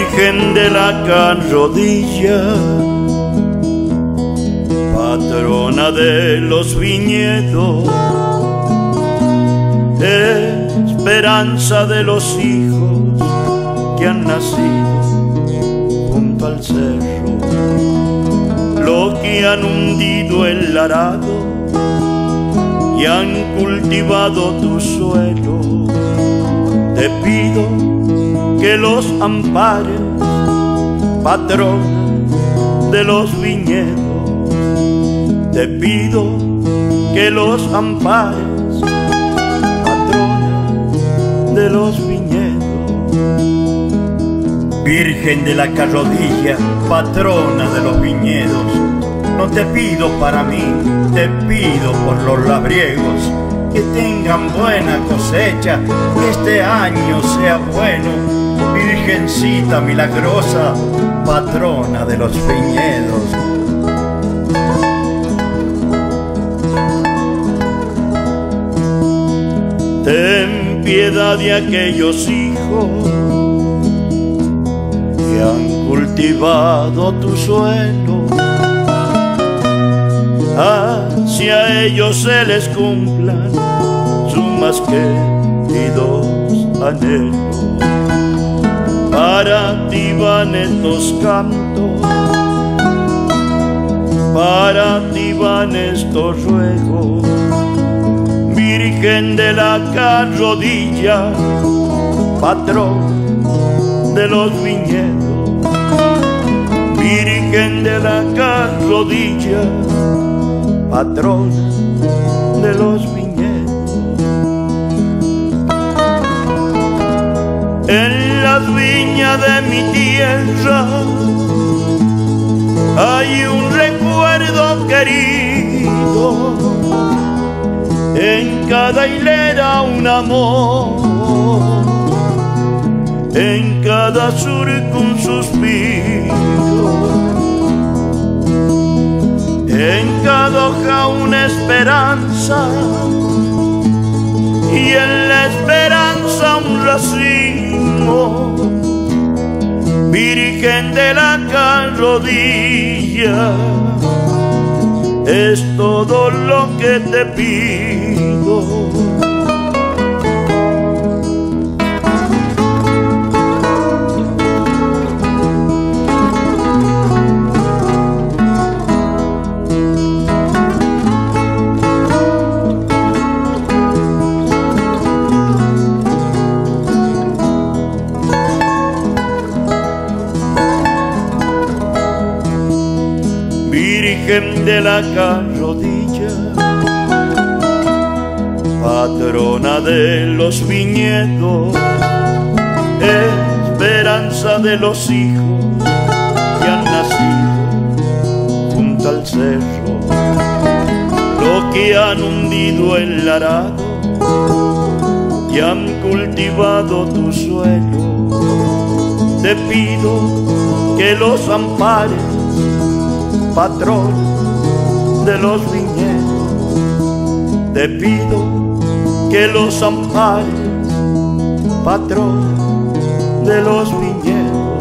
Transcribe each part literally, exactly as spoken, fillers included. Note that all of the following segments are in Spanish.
Virgen de la Carrodilla, patrona de los viñedos, esperanza de los hijos que han nacido junto al cerro, los que han hundido el arado y han cultivado tu suelo. Te pido que los ampares, patrona de los viñedos. Te pido que los ampares, patrona de los viñedos. Virgen de la Carrodilla, patrona de los viñedos, no te pido para mí, te pido por los labriegos, que tengan buena cosecha, que este año sea bueno. Virgencita milagrosa, patrona de los viñedos. Ten piedad de aquellos hijos que han cultivado tu suelo, hacia ellos se les cumplan sus más queridos anhelos. Para ti van estos cantos, para ti van estos ruegos. Virgen de la Carrodilla, patrona de los viñedos. Virgen de la Carrodilla, patrona de los viñedos. En las viñas de mi tierra hay un recuerdo querido, en cada hilera un amor, en cada surco un suspiro, en cada hoja una esperanza, y en la esperanza un racimo. Virgen de la Carrodilla, es todo lo que te pido. Virgen de la Carrodilla, patrona de los viñedos, esperanza de los hijos que han nacido junto al cerro, los que han hundido el arado y han cultivado tu suelo. Te pido que los ampares, patrón de los viñedos. Te pido que los ampares, patrón de los viñedos.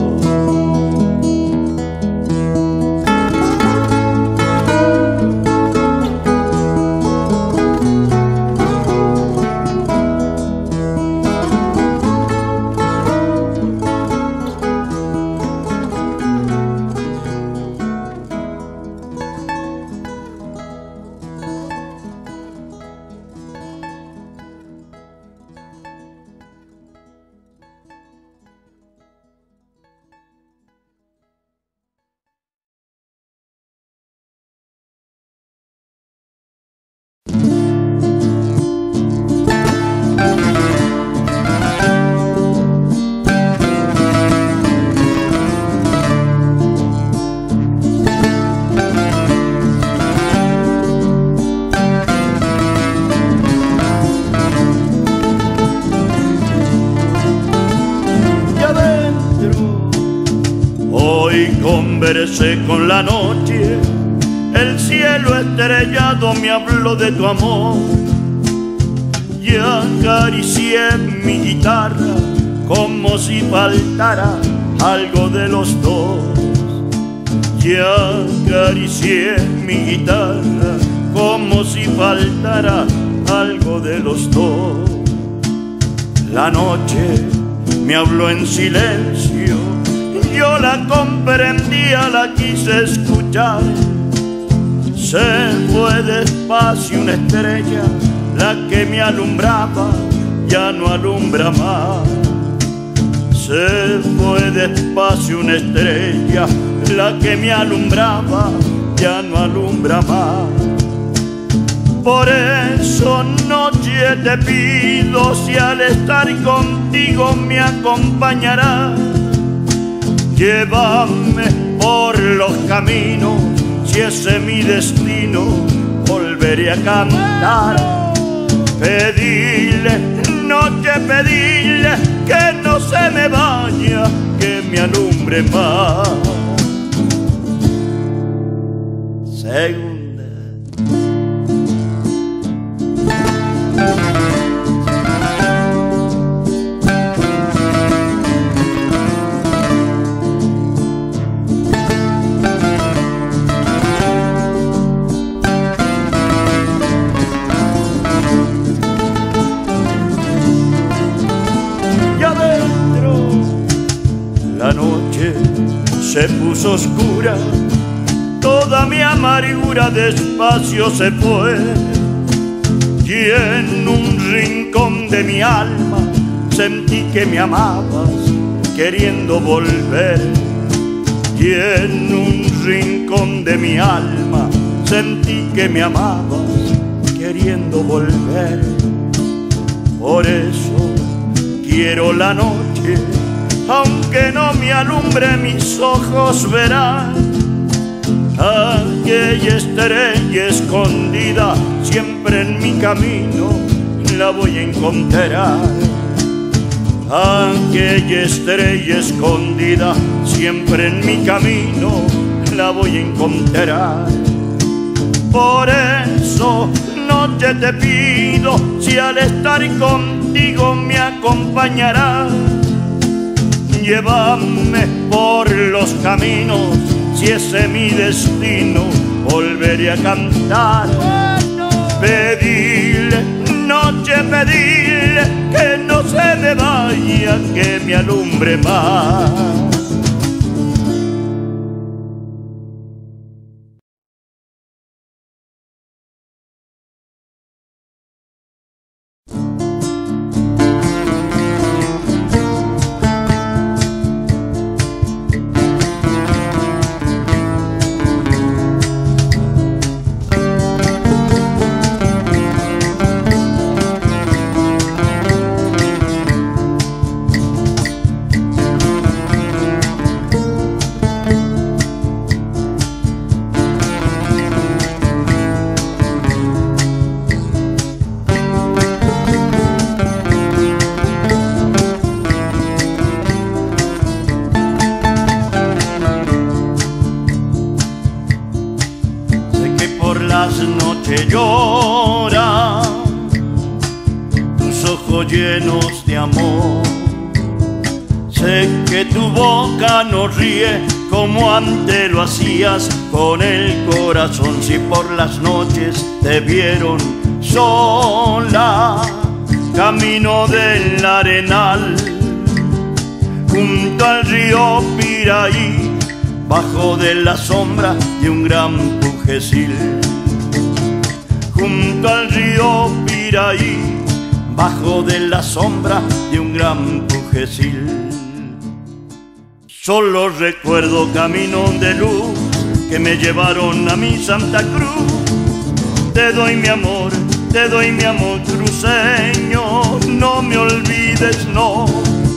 Conversé con la noche, el cielo estrellado me habló de tu amor, y acaricié mi guitarra como si faltara algo de los dos. Y acaricié mi guitarra como si faltara algo de los dos. La noche me habló en silencio, yo la comprendía, la quise escuchar. Se fue despacio una estrella, la que me alumbraba ya no alumbra más. Se fue despacio una estrella, la que me alumbraba ya no alumbra más. Por eso noche te pido, si al estar contigo me acompañarás, llévame por los caminos, si ese es mi destino, volveré a cantar. Pedile, noche, pedile, que no se me vaya, que me alumbre más. Segunda. La noche se puso oscura, toda mi amargura despacio se fue, y en un rincón de mi alma sentí que me amabas, queriendo volver. Y en un rincón de mi alma sentí que me amabas, queriendo volver. Por eso quiero la noche, aunque no me alumbre mis ojos verán aquella estrella escondida, siempre en mi camino la voy a encontrar. Aquella estrella escondida, siempre en mi camino la voy a encontrar. Por eso noche te pido, si al estar contigo me acompañarás, llévame por los caminos, si ese es mi destino, volveré a cantar. Pedile, noche, pedile, que no se me vaya, que me alumbre más. Noche llora, tus ojos llenos de amor. Sé que tu boca no ríe como antes lo hacías con el corazón. Si por las noches te vieron sola, camino del arenal, junto al río Piraí, bajo de la sombra de un gran pujesil. Junto al río Piraí, bajo de la sombra de un gran pujesil. Solo recuerdo caminos de luz que me llevaron a mi Santa Cruz. Te doy mi amor, te doy mi amor cruceño, no me olvides, no.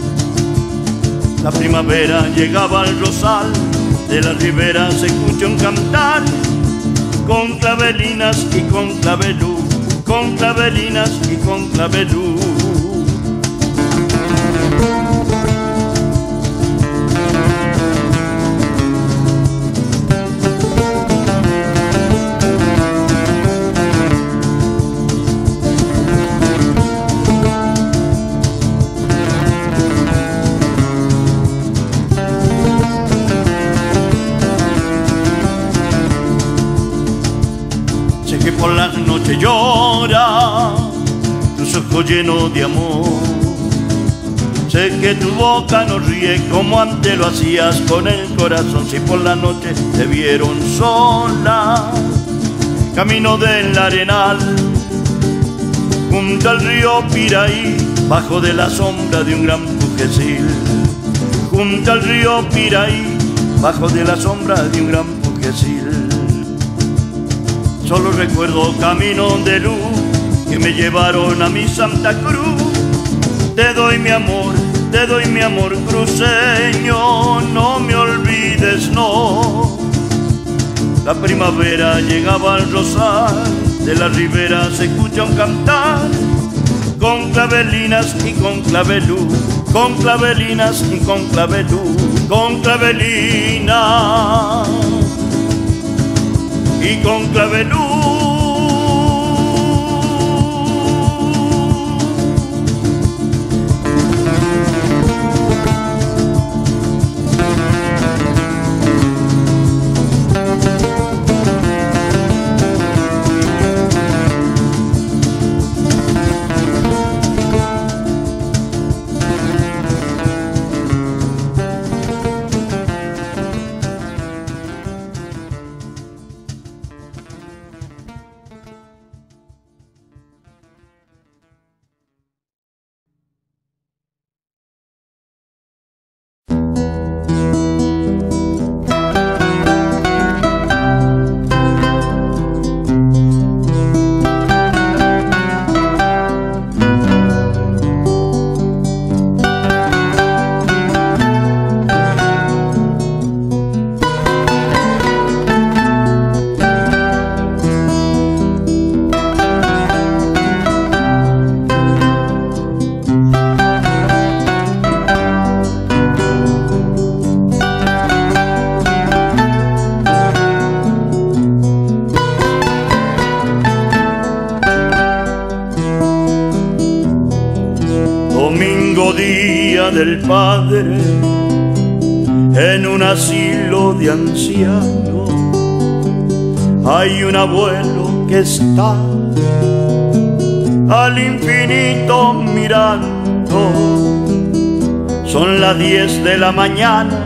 La primavera llegaba al rosal, de la ribera se escucha un cantar, con clavelinas y con clavelú, con clavelinas y con clavelú. noche llora, tus ojos llenos de amor. Sé que tu boca no ríe como antes lo hacías con el corazón. Si por la noche te vieron sola, camino del arenal, junto al río Piraí, bajo de la sombra de un gran pujesil. Junto al río Piraí, bajo de la sombra de un gran pujesil. Solo recuerdo caminos de luz que me llevaron a mi Santa Cruz. Te doy mi amor, te doy mi amor cruceño, no me olvides, no. La primavera llegaba al rosal, de la ribera se escucha un cantar, con clavelinas y con clavelú, con clavelinas y con clavelú, con clavelinas y con clavelú. Del padre en un asilo de ancianos hay un abuelo que está al infinito mirando. Son las diez de la mañana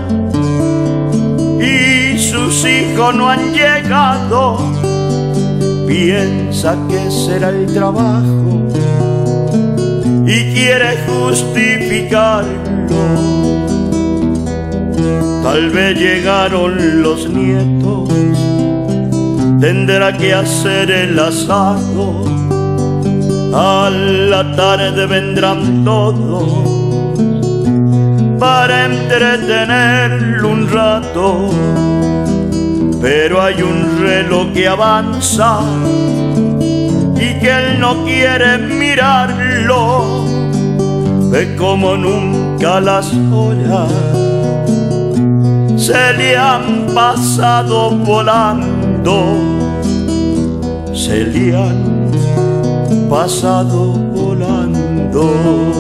y sus hijos no han llegado. Piensa que será el trabajo y quiere justificarlo. Tal vez llegaron los nietos, tendrá que hacer el asado. A la tarde vendrán todos para entretenerlo un rato. Pero hay un reloj que avanza y que él no quiere mirarlo. Ve como nunca las horas se le han pasado volando, se le han pasado volando.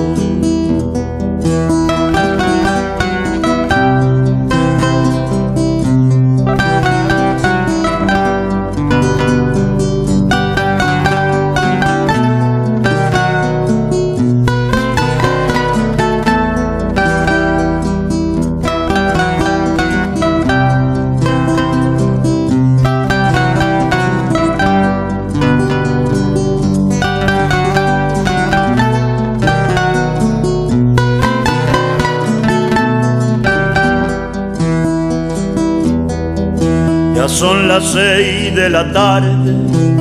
Ya son las seis de la tarde,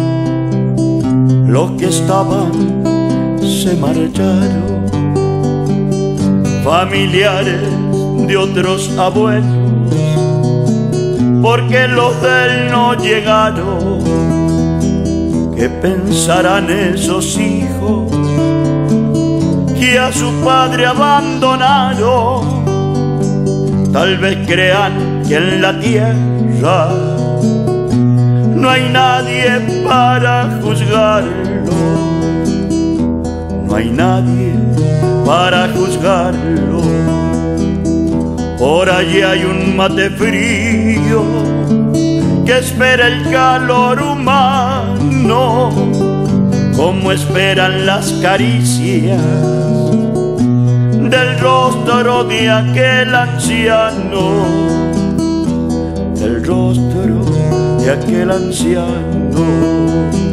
los que estaban se marcharon, familiares de otros abuelos, porque los de él no llegaron. ¿Qué pensarán esos hijos que a su padre abandonaron? Tal vez crean que en la tierra no hay nadie para juzgarlo, no hay nadie para juzgarlo. Por allí hay un mate frío que espera el calor humano. como esperan las caricias del rostro de aquel anciano, del rostro de aquel anciano.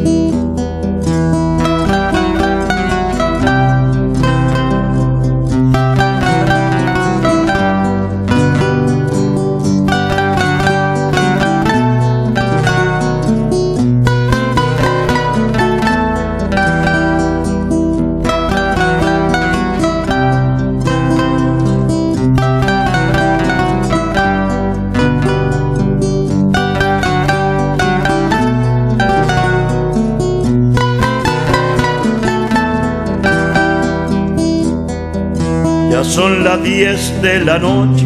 Son las diez de la noche,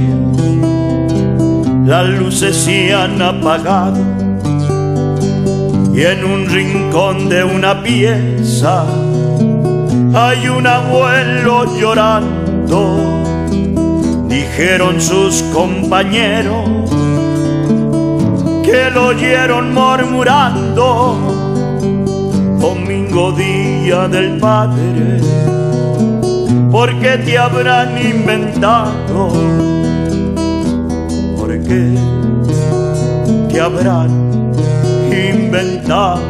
las luces se han apagado y en un rincón de una pieza hay un abuelo llorando. Dijeron sus compañeros que lo oyeron murmurando: domingo, día del padre, ¿por qué te habrán inventado? ¿Por qué te habrán inventado?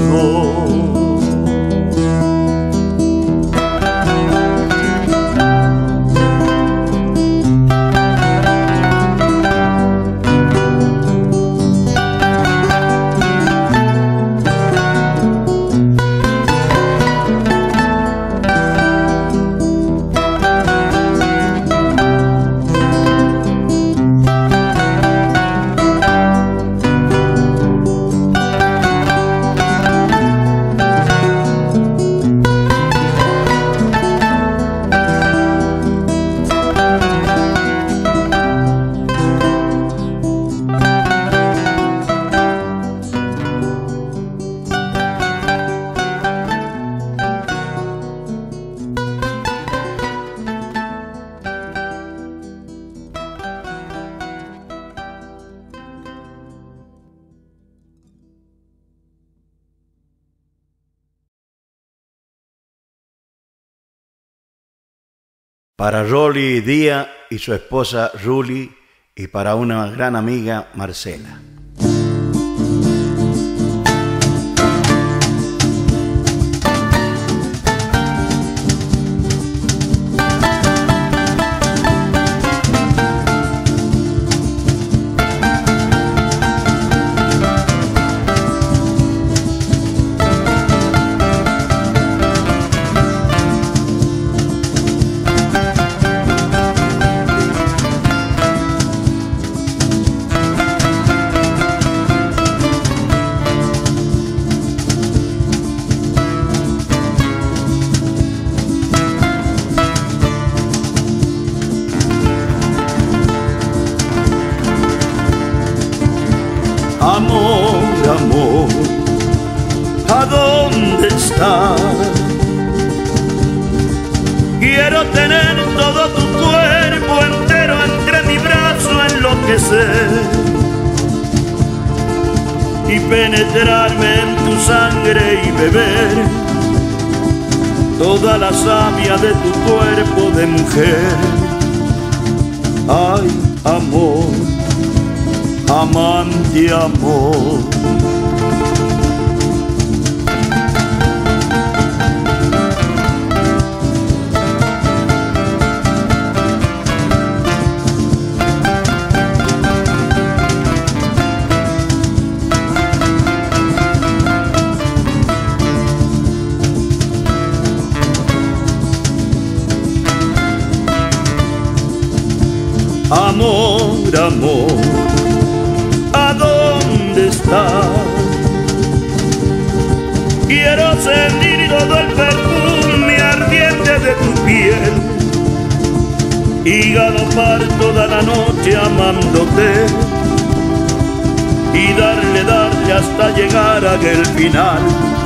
Para Rolly Díaz y su esposa Ruli, y para una gran amiga Marcela. Amor, amor, ¿a dónde estás? Quiero tener todo tu cuerpo entero entre mi brazo, enloquecer y penetrarme en tu sangre y beber toda la savia de tu cuerpo de mujer. Ay, amor, amante amor. Amor, amor, ¿a dónde estás? Quiero sentir todo el perfume ardiente de tu piel y galopar toda la noche amándote y darle, darle hasta llegar a aquel final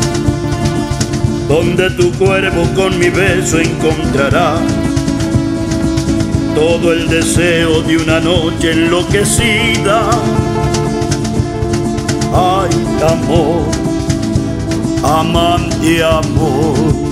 donde tu cuerpo con mi beso encontrará todo el deseo de una noche enloquecida. Ay, amor, amante amor.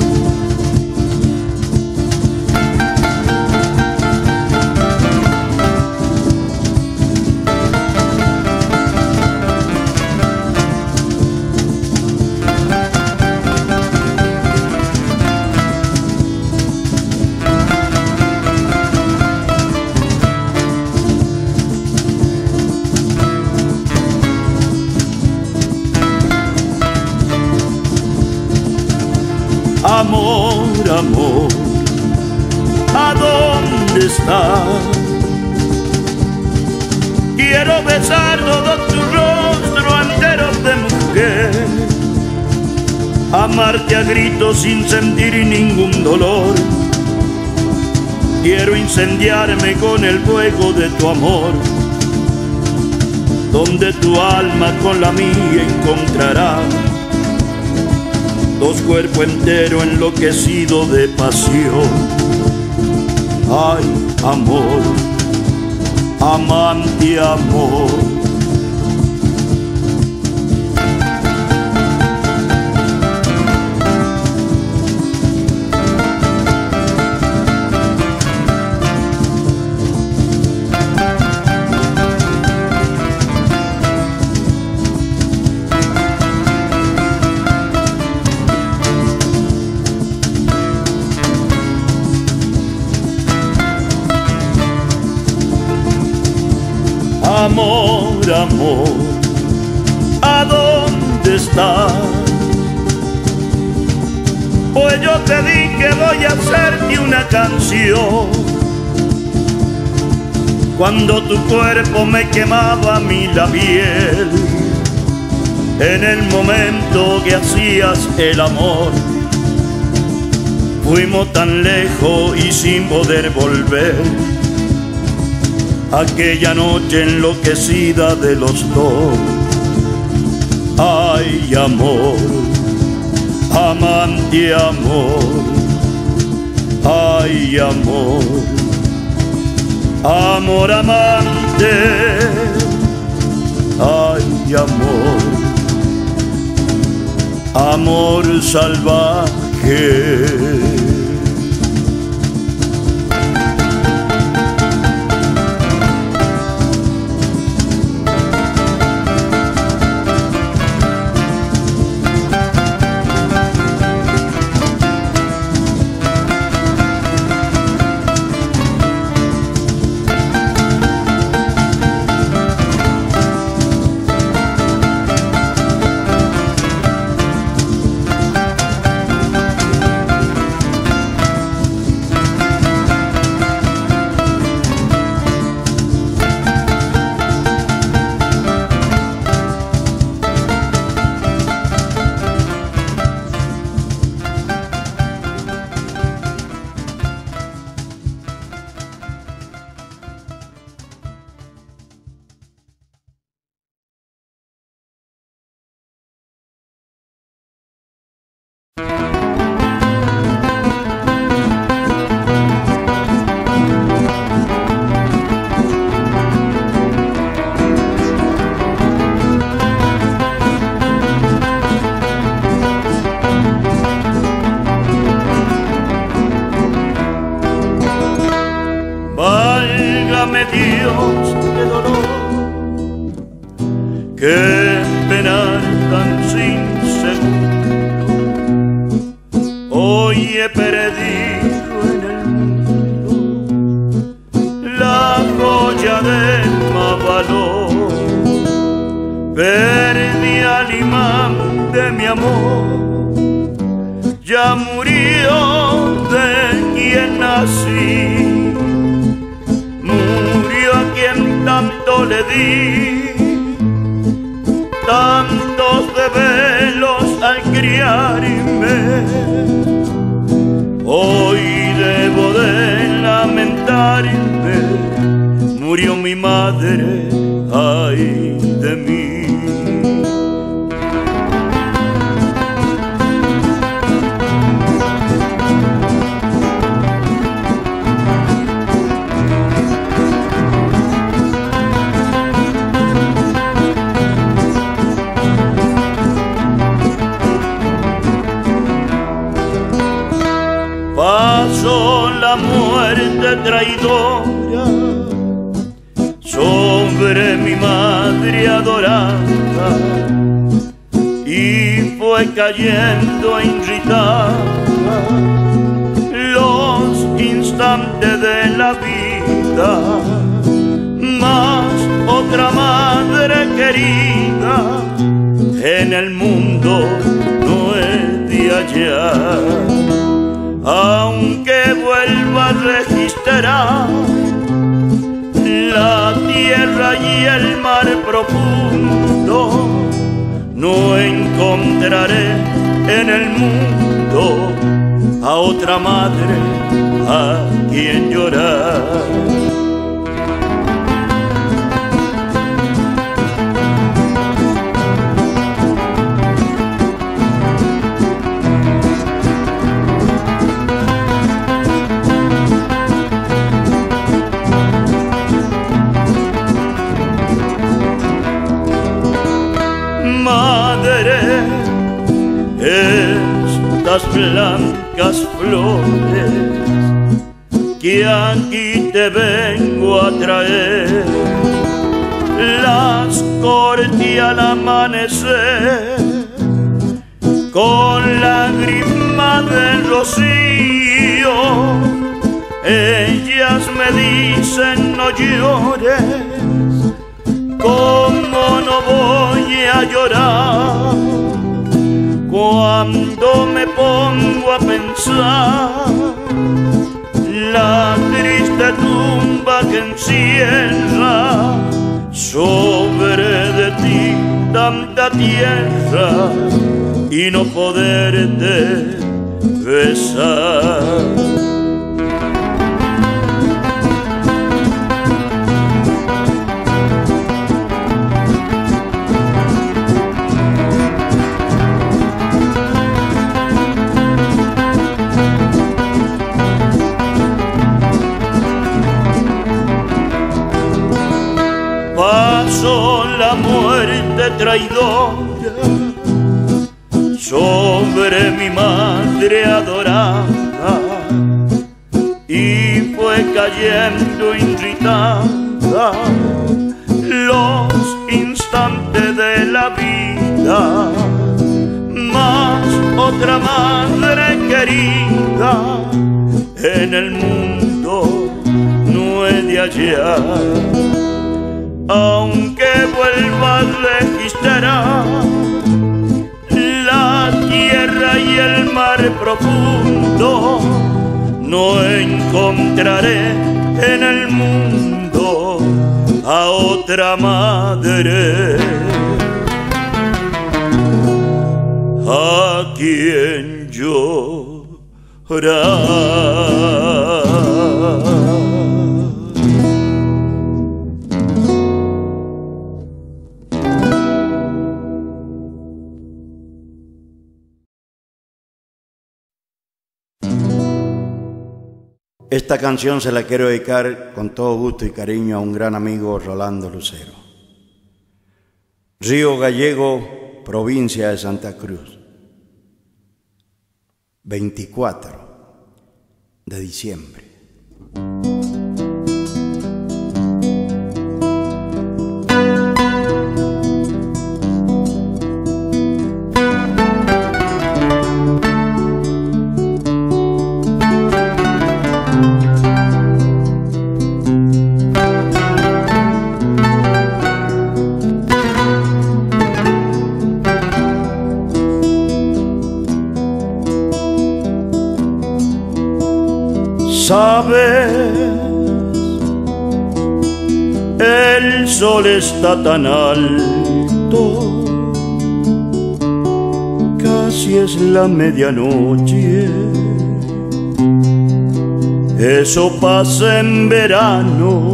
Amor, amor, ¿a dónde estás? Quiero besar todo tu rostro entero de mujer, amarte a gritos sin sentir ningún dolor. Quiero incendiarme con el fuego de tu amor, donde tu alma con la mía encontrará dos cuerpos enteros enloquecidos de pasión. Ay, amor, amante amor. Amor, amor, ¿a dónde estás? Pues yo te dije voy a hacerte una canción. Cuando tu cuerpo me quemaba a mí la piel, en el momento que hacías el amor, fuimos tan lejos y sin poder volver. Aquella noche enloquecida de los dos. Ay, amor, amante amor. Ay, amor, amor amante. Ay, amor, amor salvaje. Válgame Dios, qué dolor, qué penar tan sin seguro. Hoy he perdido en el mundo la joya de más valor. Perdí al imán de mi amor, ya murió de quien nací. Murió a quien tanto le di, tantos desvelos al criarme. Hoy debo de lamentarme, murió mi madre, ay de mí. la muerte traidora sobre mi madre adorada, y fue cayendo irritada los instantes de la vida, mas otra madre querida en el mundo no he de hallar, aunque vuelva a registrar la tierra y el mar profundo, no encontraré en el mundo a otra madre a quien llorar. Madre, estas blancas flores que aquí te vengo a traer, las corté al amanecer con lágrimas del rocío. Ellas me dicen no llores, ¿cómo no voy a llorar cuando me pongo a pensar la triste tumba que encierra sobre de ti tanta tierra y no poderte besar? Pasó la muerte traidora sobre mi madre adorada, y fue cayendo irritada los instantes de la vida, mas otra madre querida en el mundo no he de hallar, aunque vuelva a registrar la tierra y el mar profundo, no encontraré en el mundo a otra madre a quien llorar. Esta canción se la quiero dedicar con todo gusto y cariño a un gran amigo, Rolando Lucero. Río Gallego, provincia de Santa Cruz, veinticuatro de diciembre. Sabes, el sol está tan alto, casi es la medianoche. Eso pasa en verano.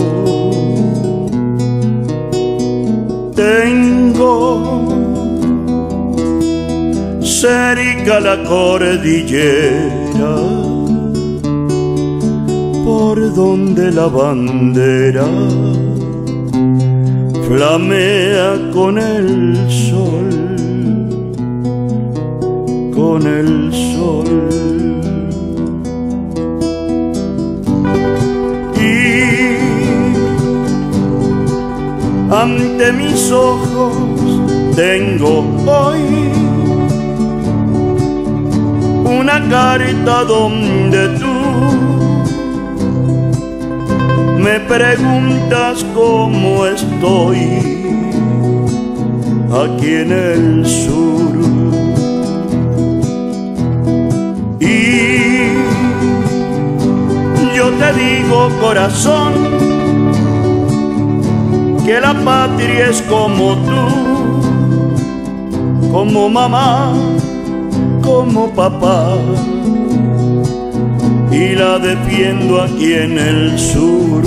Tengo cerca la cordillera, por donde la bandera flamea con el sol, con el sol. ante mis ojos tengo hoy una carta donde tú me preguntas cómo estoy aquí en el sur. Y yo te digo, corazón, que la patria es como tú, como mamá, como papá, y la defiendo aquí en el sur.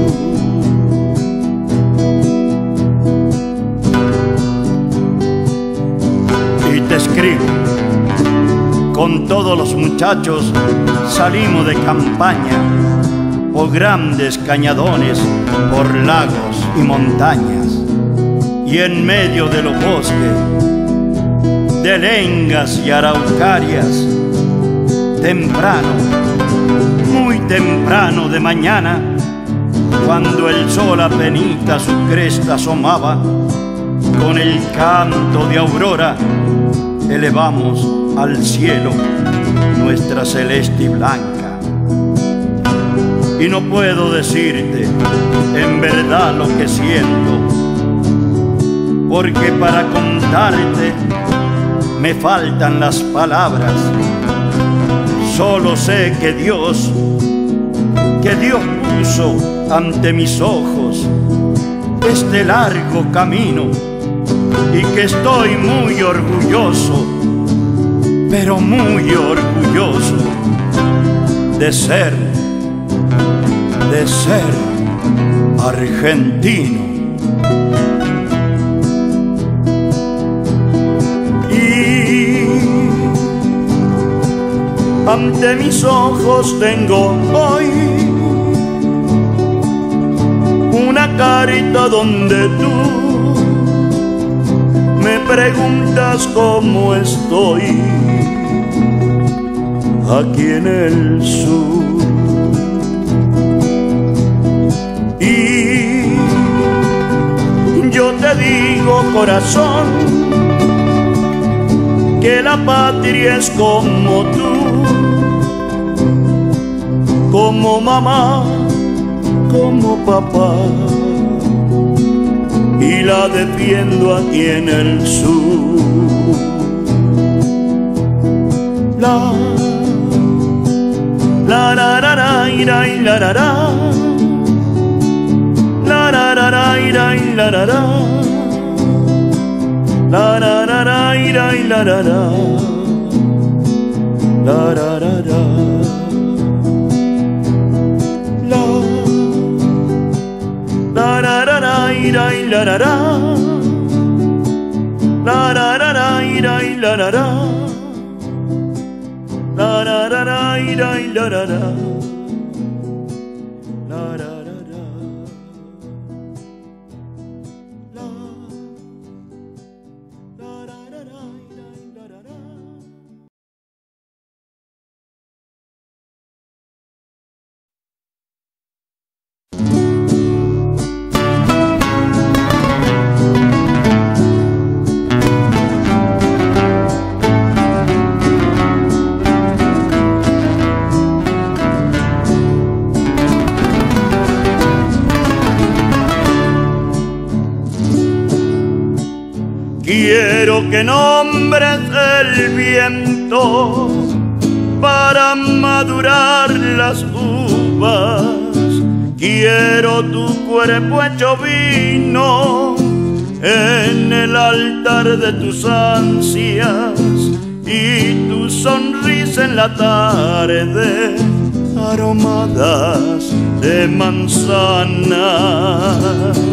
Y te escribo, con todos los muchachos salimos de campaña, por grandes cañadones, por lagos y montañas, y en medio de los bosques, de lengas y araucarias, temprano, muy temprano de mañana, cuando el sol apenita su cresta asomaba, con el canto de aurora elevamos al cielo nuestra celeste y blanca. Y no puedo decirte en verdad lo que siento, porque para contarte me faltan las palabras. Solo sé que Dios, que Dios puso ante mis ojos este largo camino, y que estoy muy orgulloso, pero muy orgulloso de ser, de ser argentino. Ante mis ojos tengo hoy una carta donde tú me preguntas cómo estoy aquí en el sur. Y yo te digo, corazón, que la patria es como tú, como mamá, como papá, y la defiendo aquí en el sur. La la la la la ira y la la la la la la la ira y la la la la la la la ira y la la la la la la la. La la la la ira y la la la la la la la ira y la la la la la la la ira y la la la la la la la Quiero que nombres el viento para madurar las uvas. Quiero tu cuerpo hecho vino en el altar de tus ansias, y tu sonrisa en la tarde, aromadas de manzana.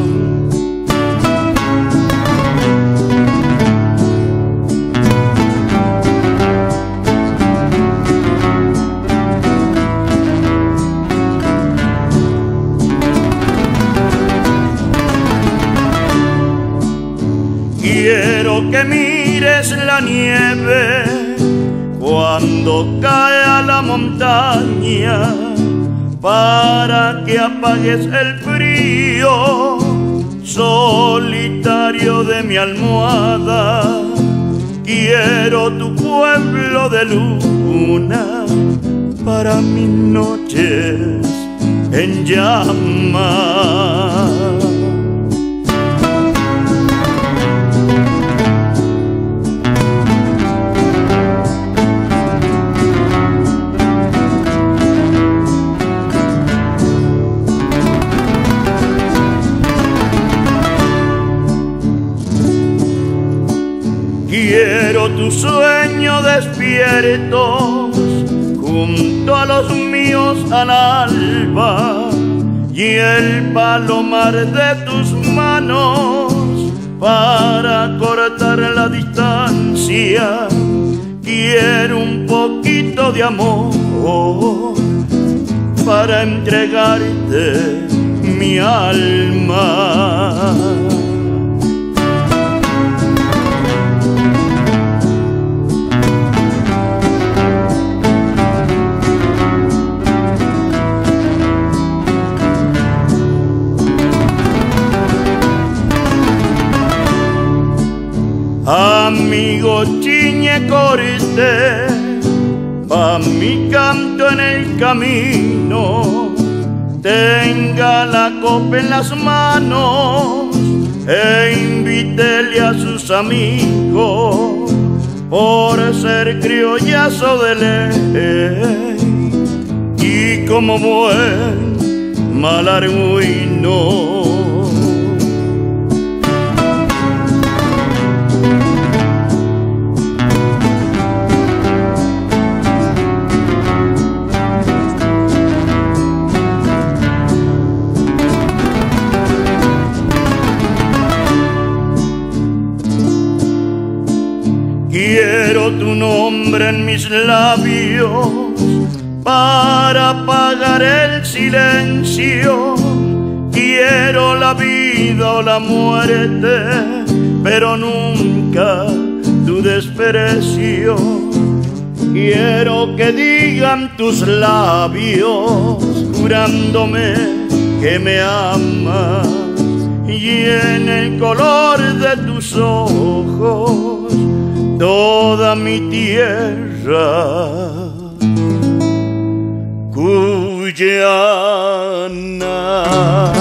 Quiero que mires la nieve cuando cae a la montaña, para que apagues el frío. Solo cielo de mi almohada, quiero tu pueblo de luna para mis noches en llamas. Quiero tu sueño despiertos junto a los míos al alba, y el palomar de tus manos para cortar la distancia. Quiero un poquito de amor para entregarte mi alma. Amigo chiñe corte, pa' mi canto en el camino, tenga la copa en las manos e invítele a sus amigos por ser criollazo de ley y como buen malargüino. Quiero tu nombre en mis labios para apagar el silencio. Quiero la vida o la muerte, pero nunca tu desprecio. Quiero que digan tus labios jurándome que me amas, y en el color de tus ojos toda mi tierra cuyana.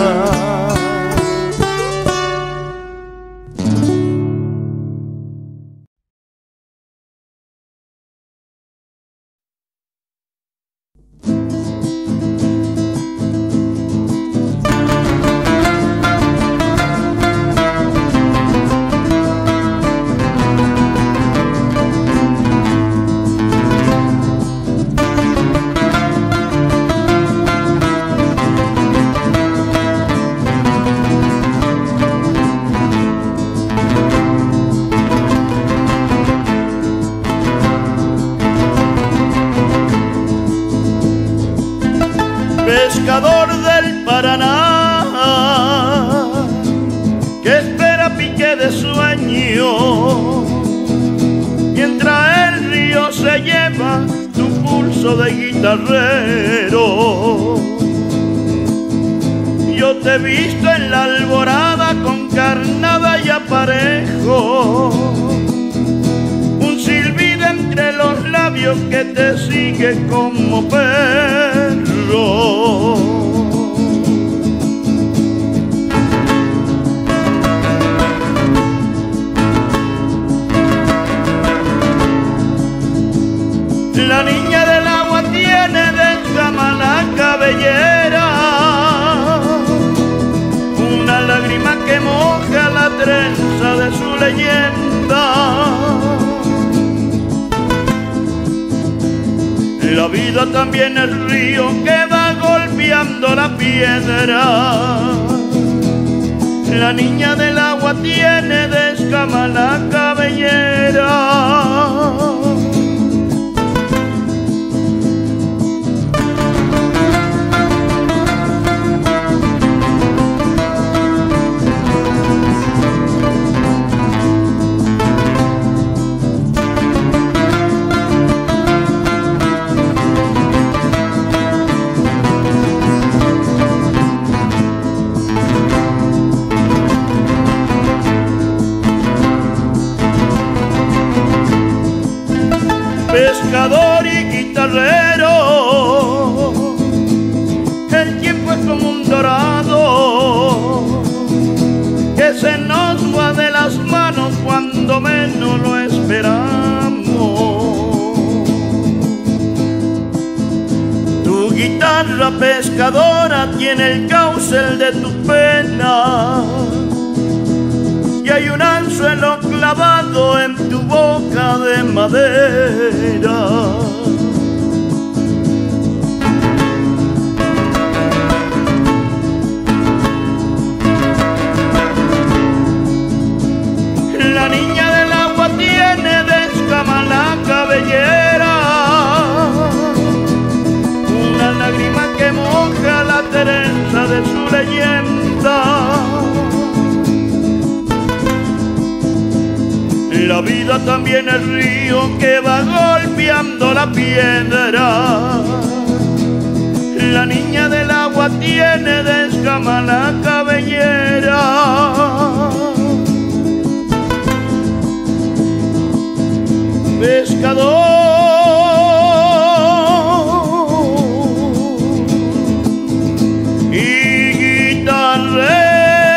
Pescador del Paraná, que espera pique de sueño, mientras el río se lleva tu pulso de guitarrero. Yo te he visto en la alborada con carnada y aparejo, un silbido entre los labios que te sigue como perro. La niña del agua tiene descama la cabellera, una lágrima que moja la trenza de su leyenda. La vida también es río que va golpeando la piedra. La niña del agua tiene descama la cabellera. guitarrero, el tiempo es como un dorado que se nos va de las manos cuando menos lo esperamos. Tu guitarra pescadora tiene el caucel de tu pena y hay un anzuelo clavado en tu boca de madera. La niña del agua tiene de escama la cabellera, una lágrima que moja la Teresa de su leyenda. La vida también es río que va golpeando la piedra. La niña del agua tiene de escama la cabellera. Pescador y guitarrero,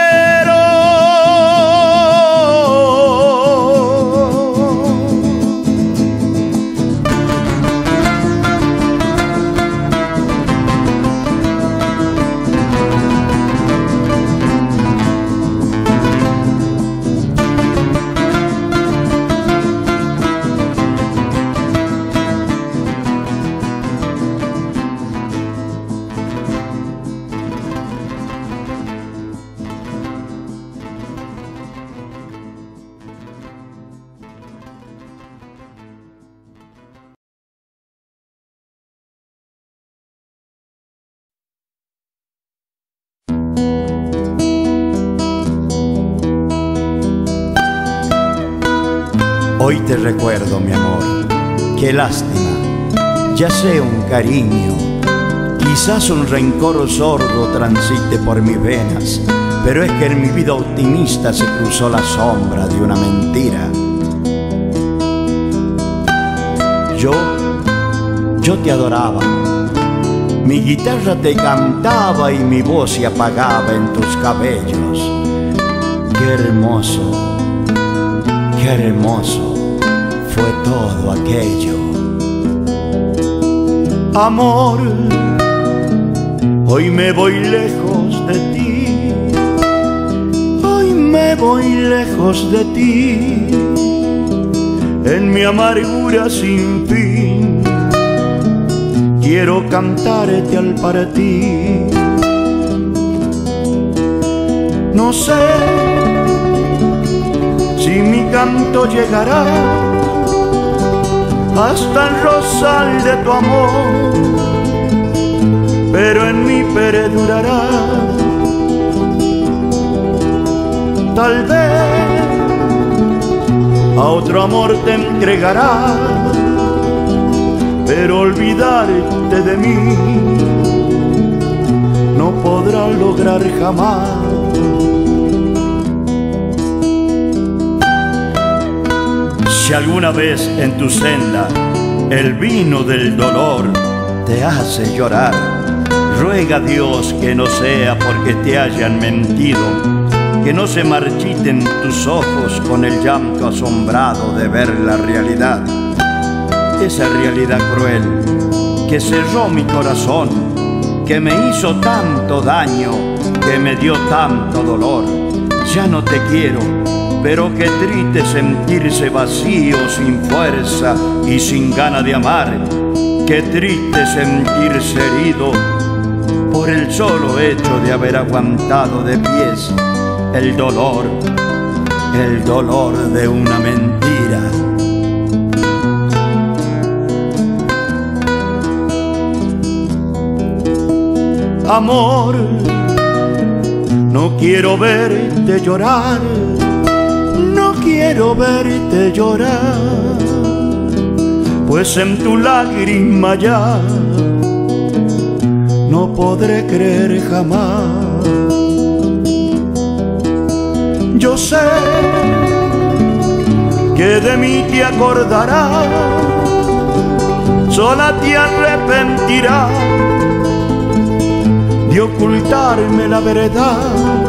hoy te recuerdo, mi amor, qué lástima, ya sea un cariño, quizás un rencor sordo transite por mis venas, pero es que en mi vida optimista se cruzó la sombra de una mentira. Yo, yo te adoraba, mi guitarra te cantaba y mi voz se apagaba en tus cabellos. Qué hermoso, qué hermoso fue todo aquello. Amor, hoy me voy lejos de ti, hoy me voy lejos de ti, en mi amargura sin fin, quiero cantarte al partir. No sé si mi canto llegará hasta el rosal de tu amor, pero en mí perdurará. Tal vez a otro amor te entregará, pero olvidarte de mí no podrá lograr jamás. Si alguna vez en tu senda el vino del dolor te hace llorar, ruega a Dios que no sea porque te hayan mentido, que no se marchiten tus ojos con el llanto asombrado de ver la realidad, esa realidad cruel que cerró mi corazón, que me hizo tanto daño, que me dio tanto dolor. Ya no te quiero, pero qué triste sentirse vacío, sin fuerza y sin gana de amar. Qué triste sentirse herido por el solo hecho de haber aguantado de pies el dolor, el dolor de una mentira. Amor, no quiero verte llorar, no quiero verte llorar, pues en tu lágrima ya no podré creer jamás. Yo sé que de mí te acordarás sola te arrepentirás de ocultarme la verdad.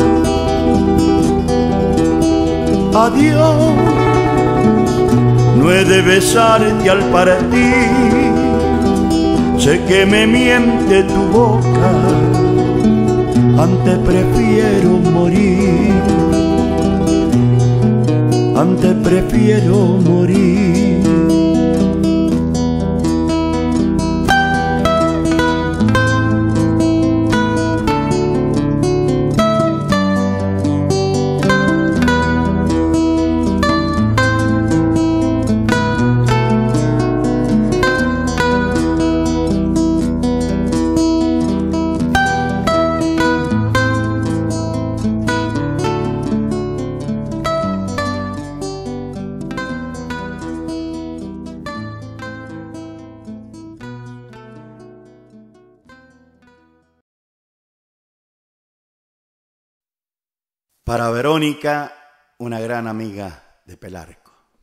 Adiós, no he de besarte al partir, sé que me miente tu boca, antes prefiero morir, antes prefiero morir. Para Verónica, una gran amiga de Pelarco.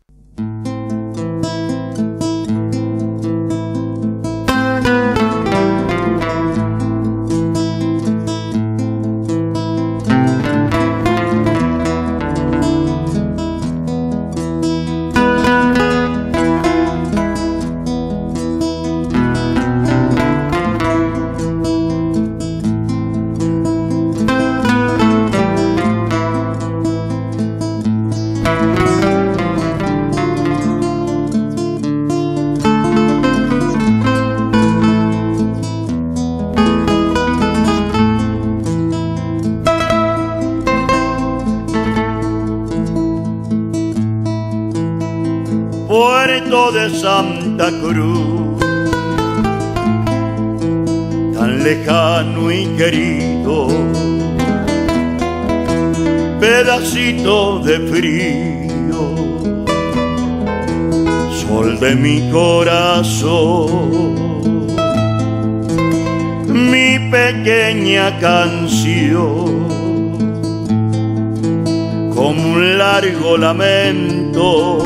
Puerto de Santa Cruz, tan lejano y querido, pedacito de frío, sol de mi corazón, mi pequeña canción, como un largo lamento,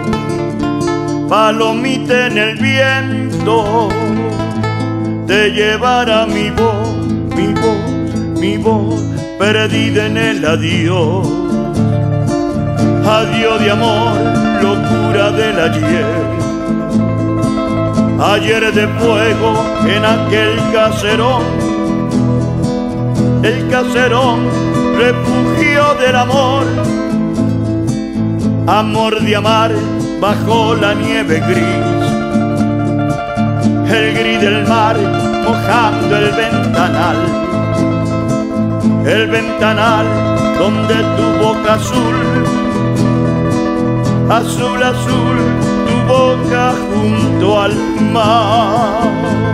palomita en el viento, te llevará mi voz, mi voz, mi voz, perdida en el adiós. Adiós de amor, locura del ayer, ayer de fuego en aquel caserón, el caserón, refugio del amor, amor de amar bajo la nieve gris, el gris del mar mojando el ventanal, el ventanal donde tu boca azul, azul, azul, tu boca junto al mar.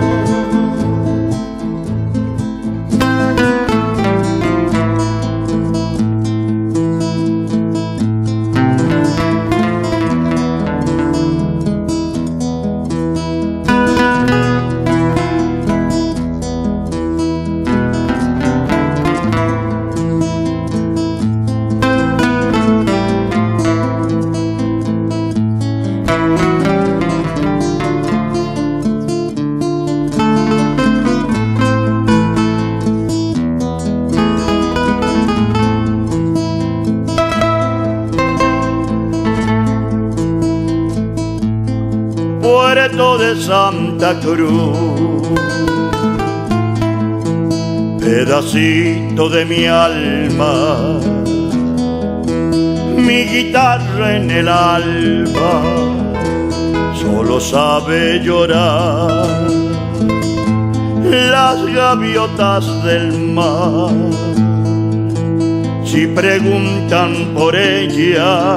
Puerto de Santa Cruz, pedacito de mi alma, mi guitarra en el alba, solo sabe llorar las gaviotas del mar. Si preguntan por ella,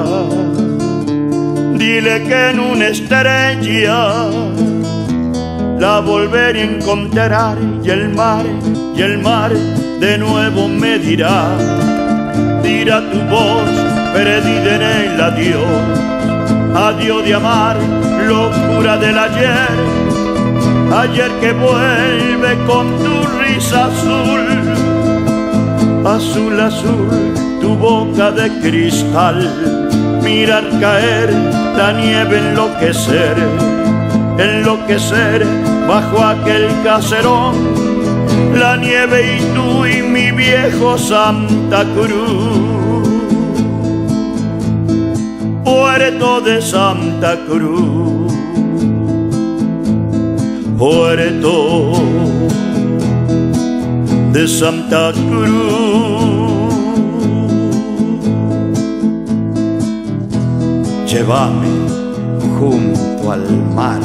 dile que en una estrella la volveré a encontrar, y el mar, y el mar de nuevo me dirá, dirá tu voz perdida en el adiós, adiós de amar, locura del ayer, ayer que vuelve con tu risa azul, azul, azul, tu boca de cristal, mirar caer la nieve, enloquecer, enloquecer bajo aquel caserón, la nieve y tú y mi viejo Santa Cruz, puerto de Santa Cruz, puerto de Santa Cruz. Llévame junto al mar.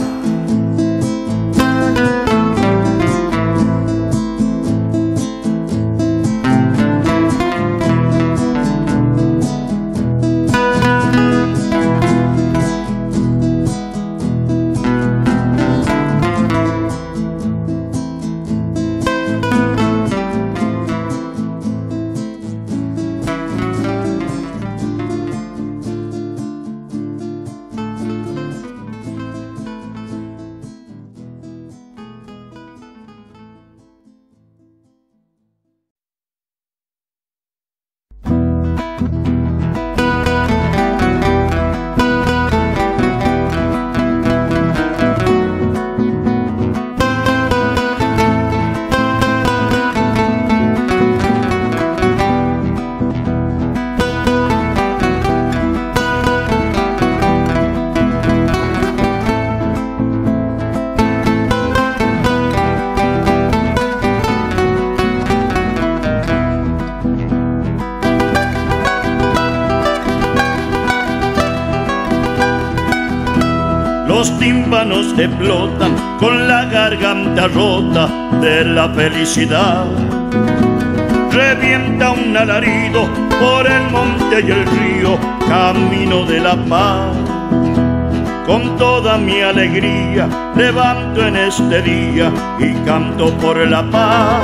Los tímpanos explotan con la garganta rota de la felicidad. Revienta un alarido por el monte y el río, camino de la paz. Con toda mi alegría levanto en este día y canto por la paz.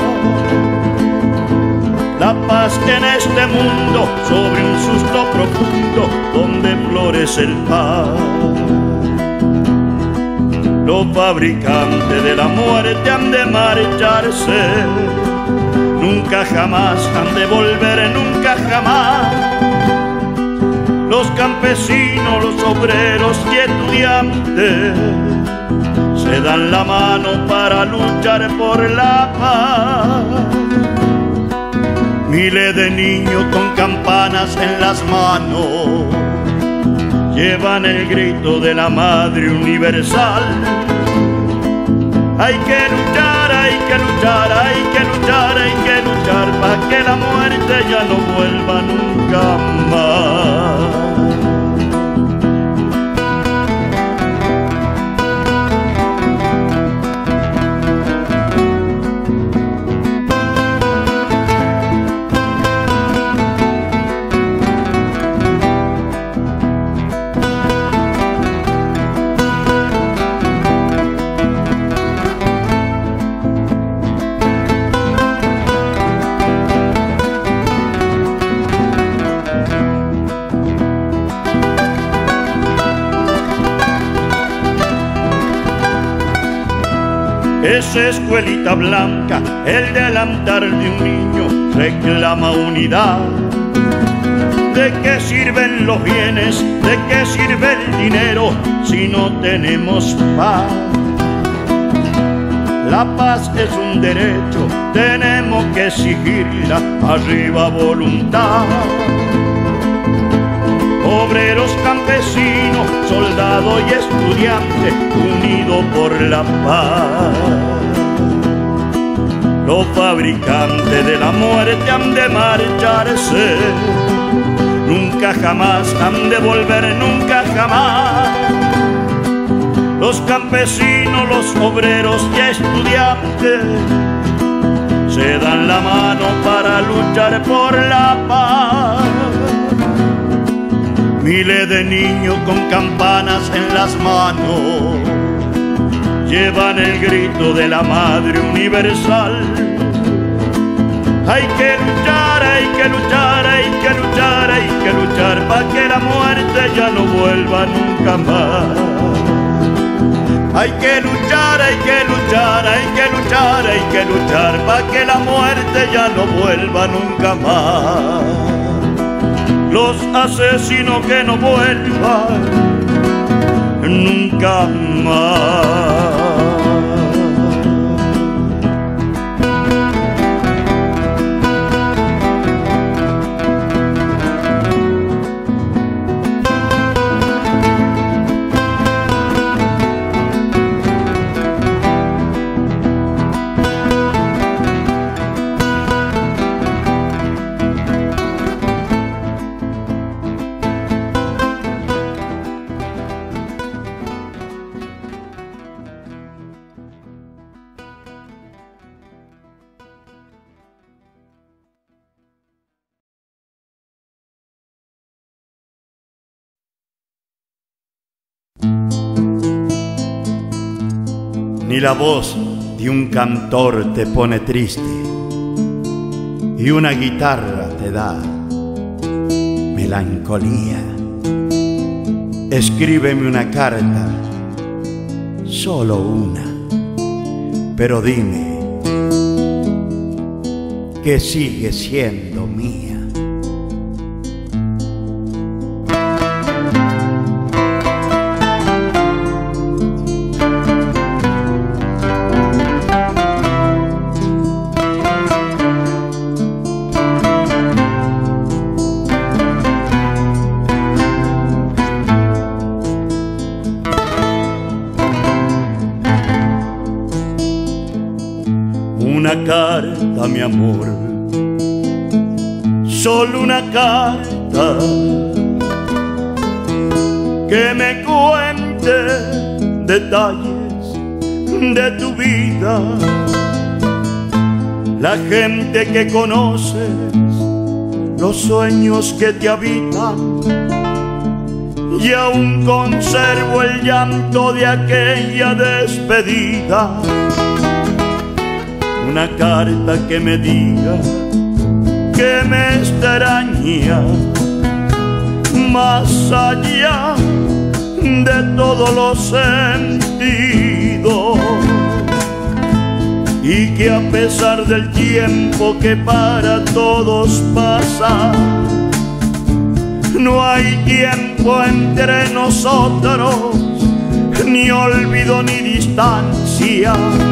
La paz en este mundo sobre un susto profundo donde florece el paz. Los fabricantes de la muerte han de marcharse, nunca jamás han de volver, nunca jamás. Los campesinos, los obreros y estudiantes se dan la mano para luchar por la paz. Miles de niños con campanas en las manos llevan el grito de la Madre Universal. Hay que luchar, hay que luchar, hay que luchar, hay que luchar para que la muerte ya no vuelva nunca más. Esa escuelita blanca, el delantal de un niño, reclama unidad. ¿De qué sirven los bienes? ¿De qué sirve el dinero si no tenemos paz? La paz es un derecho, tenemos que exigirla, arriba voluntad. Obreros, campesinos, soldados y estudiantes, unidos por la paz. Los fabricantes de la muerte han de marcharse, nunca jamás han de volver, nunca jamás. Los campesinos, los obreros y estudiantes se dan la mano para luchar por la paz. Miles de niños con campanas en las manos llevan el grito de la Madre Universal. Hay que luchar, hay que luchar, hay que luchar, hay que luchar para que la muerte ya no vuelva nunca más. Hay que luchar, hay que luchar, hay que luchar, hay que luchar para que la muerte ya no vuelva nunca más. Los asesinos que no vuelvan, nunca más. Ni la voz de un cantor te pone triste, y una guitarra te da melancolía. Escríbeme una carta, solo una, pero dime que sigue siendo mía. Una carta, mi amor, solo una carta que me cuente detalles de tu vida, la gente que conoces, los sueños que te habitan, y aún conservo el llanto de aquella despedida. Una carta que me diga que me extraña más allá de todos los sentidos, y que a pesar del tiempo que para todos pasa, no hay tiempo entre nosotros, ni olvido ni distancia.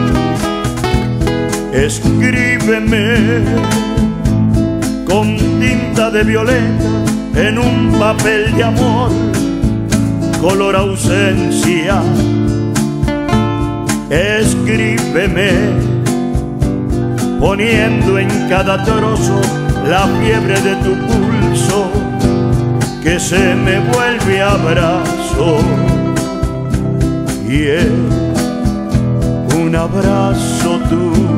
Escríbeme con tinta de violeta en un papel de amor, color ausencia. Escríbeme poniendo en cada trozo la fiebre de tu pulso, que se me vuelve abrazo, y es un abrazo tuyo.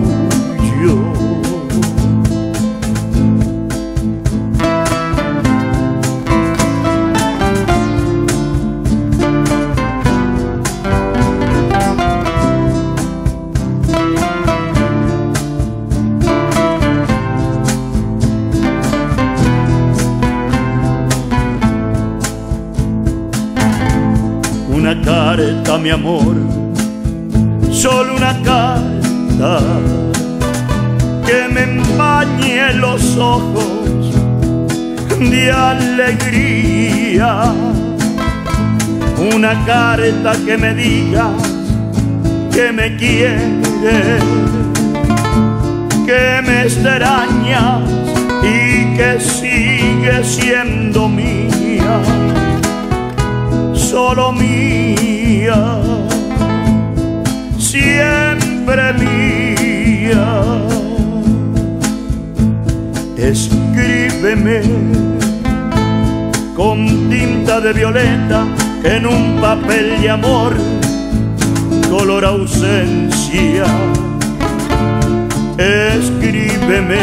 Una carta, mi amor, solo una carta que me empañe los ojos de alegría. Una carta que me diga que me quieres, que me extrañas y que sigue siendo mía, solo mía, siempre mía. Escríbeme con tinta de violeta en un papel de amor, color ausencia. Escríbeme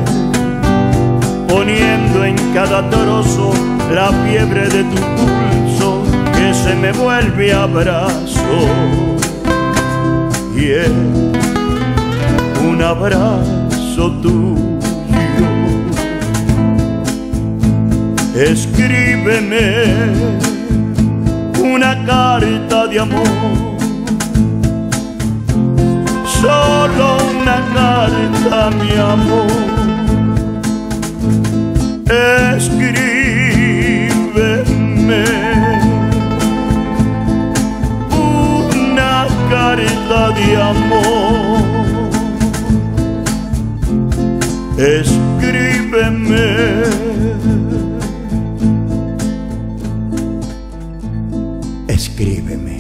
poniendo en cada trozo la fiebre de tu pulso, que se me vuelve abrazo, y es un abrazo tuyo. Escríbeme una carta de amor, solo una carta, mi amor. Escríbeme escríbeme.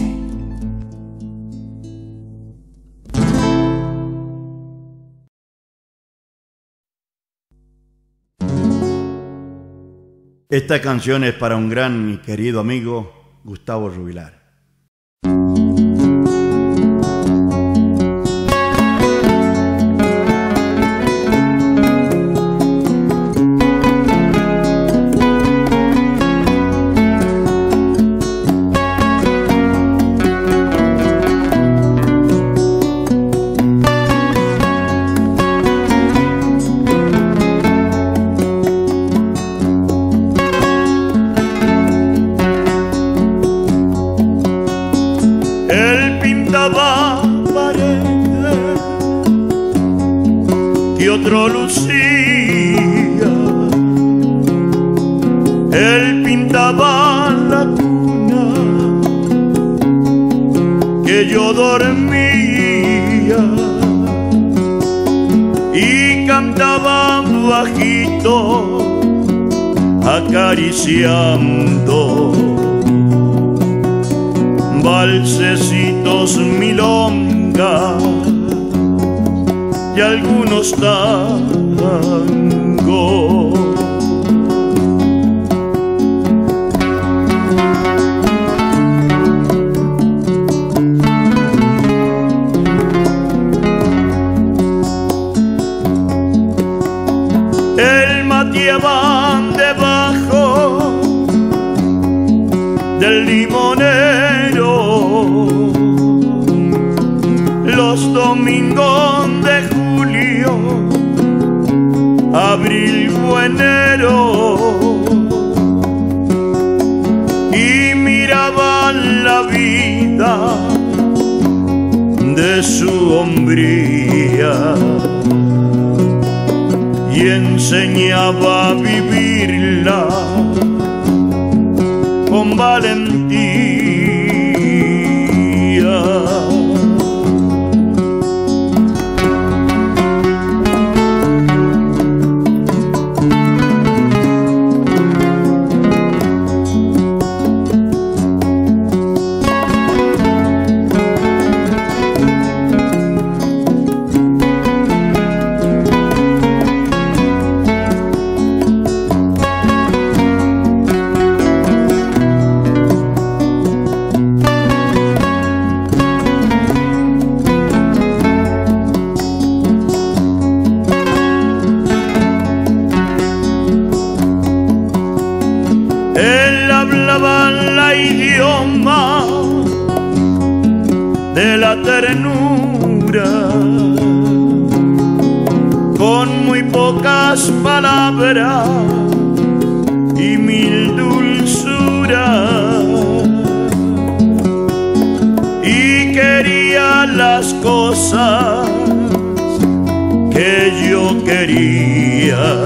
Esta canción es para un gran y querido amigo, Gustavo Rubilar. Paredes que otro lucía, él pintaba la cuna que yo dormía y cantaba bajito acariciando valsecitos, milongas y algunos tangos. El mateaba debajo del limonero los domingos de julio, abril o enero, y miraba la vida de su hombría y enseñaba a vivirla con valentía. Él hablaba la idioma de la ternura, con muy pocas palabras y mil dulzuras, y quería las cosas que yo quería.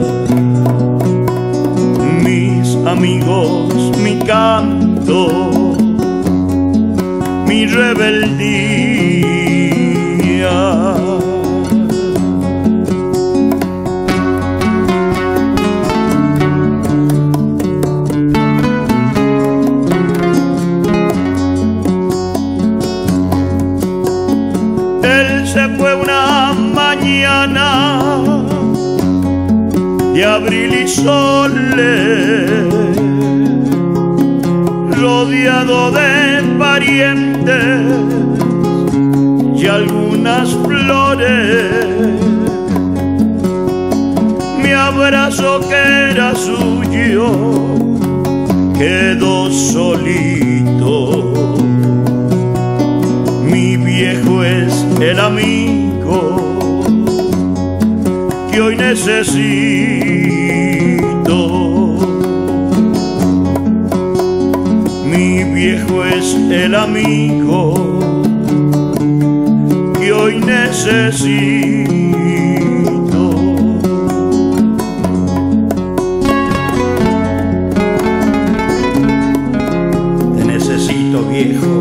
Amigos, mi canto, mi rebeldía. Él se fue una mañana de abril y soles, rodeado de parientes y algunas flores. Mi abrazo, que era suyo, quedó solito. Mi viejo es el amigo que hoy necesito. Mi viejo es el amigo que hoy necesito. Te necesito, viejo.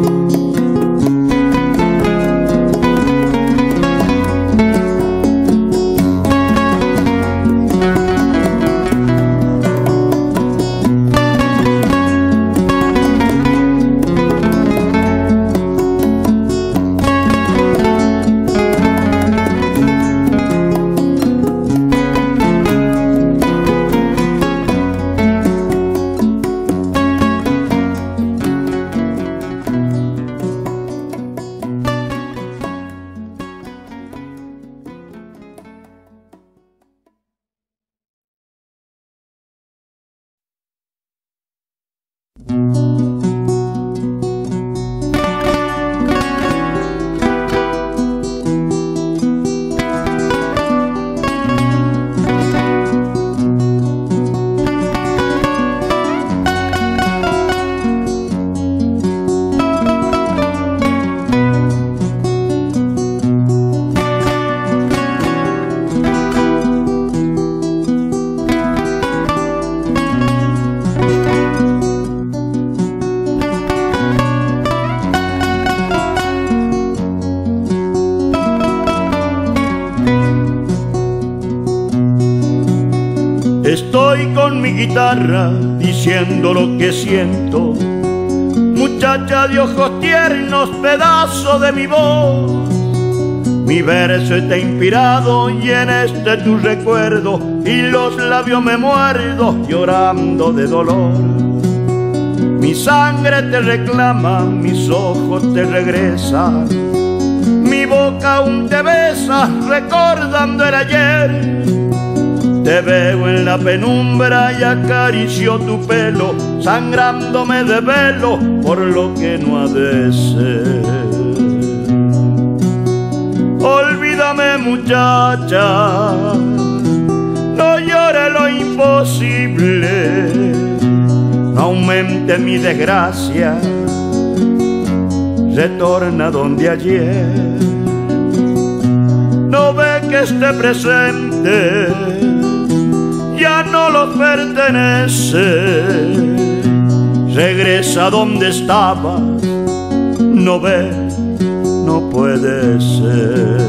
con mi guitarra diciendo lo que siento. Muchacha de ojos tiernos, pedazo de mi voz, mi verso está inspirado y en este tu recuerdo, y los labios me muerdo llorando de dolor. Mi sangre te reclama, mis ojos te regresan, mi boca aún te besa recordando el ayer. Te veo en la penumbra y acaricio tu pelo, sangrándome de velo por lo que no ha de ser. Olvídame, muchacha, no llores lo imposible, no aumente mi desgracia, retorna donde ayer. No ve que este presente ya no lo pertenece, regresa donde estabas, no ve, no puede ser.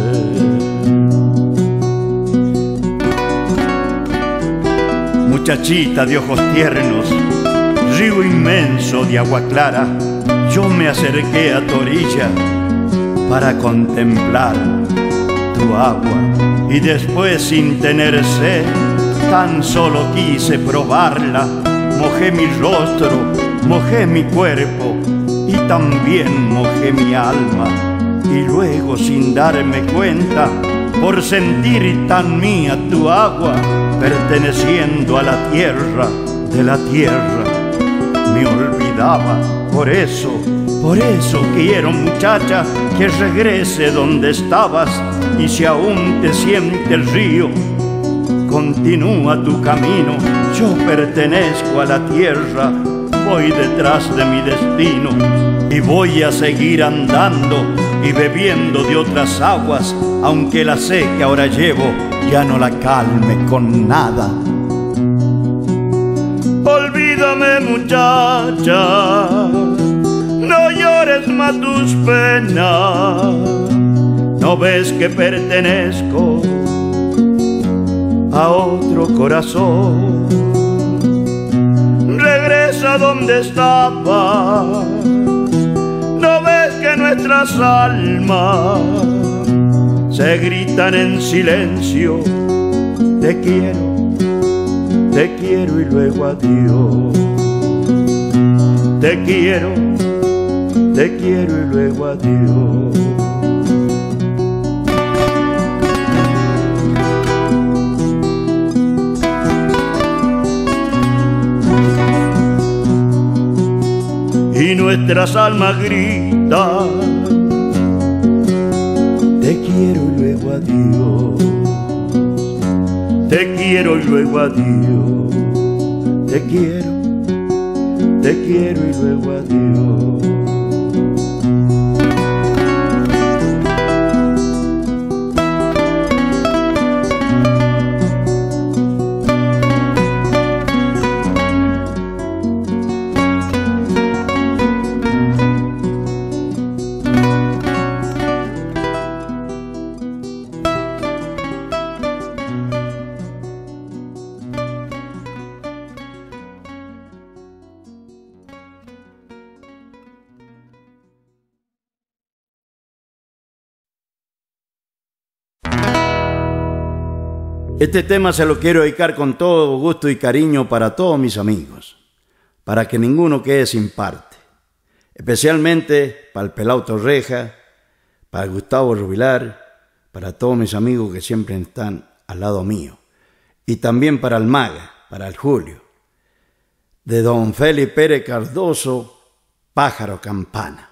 Muchachita de ojos tiernos, río inmenso de agua clara, yo me acerqué a tu orilla para contemplar tu agua, y después sin tener sed tan solo quise probarla. Mojé mi rostro, mojé mi cuerpo y también mojé mi alma, y luego sin darme cuenta, por sentir tan mía tu agua, perteneciendo a la tierra, de la tierra me olvidaba. Por eso, por eso quiero, muchacha, que regrese donde estabas, y si aún te siente el río, continúa tu camino. Yo pertenezco a la tierra, voy detrás de mi destino, y voy a seguir andando y bebiendo de otras aguas, aunque la sed que ahora llevo ya no la calme con nada. Olvídame, muchacha, no llores más tus penas, no ves que pertenezco a otro corazón. Regresa donde estaba, no ves que nuestras almas se gritan en silencio. Te quiero, te quiero y luego adiós. Te quiero, te quiero y luego adiós. Y nuestras almas gritan, te quiero y luego adiós. Te quiero y luego adiós. Te quiero, te quiero y luego adiós. Este tema se lo quiero dedicar con todo gusto y cariño para todos mis amigos, para que ninguno quede sin parte, especialmente para el Pelao Torreja, para el Gustavo Rubilar, para todos mis amigos que siempre están al lado mío, y también para el Maga, para el Julio, de don Félix Pérez Cardoso, Pájaro Campana.